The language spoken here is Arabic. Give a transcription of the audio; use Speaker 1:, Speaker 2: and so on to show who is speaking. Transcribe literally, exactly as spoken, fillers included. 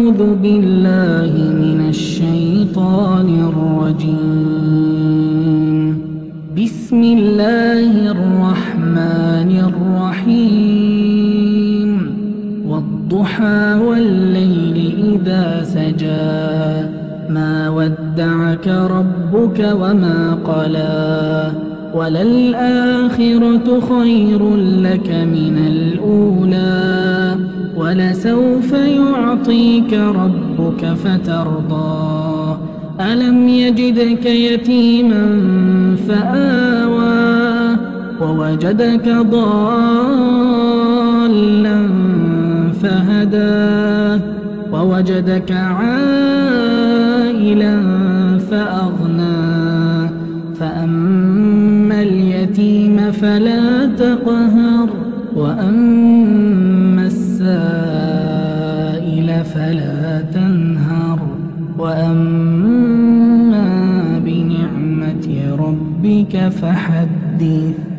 Speaker 1: أعوذ بالله من الشيطان الرجيم. بسم الله الرحمن الرحيم. والضحى والليل إذا سجى ما ودعك ربك وما قلى وللآخرة خير لك من الأولى ولسوف يعطيك ربك فترضى ألم يجدك يتيما فآوى ووجدك ضالا فهدى ووجدك عائلا فأغنى فأما اليتيم فلا تقهر وأما السائل فلا تنهر وأما بنعمة ربك فحدث.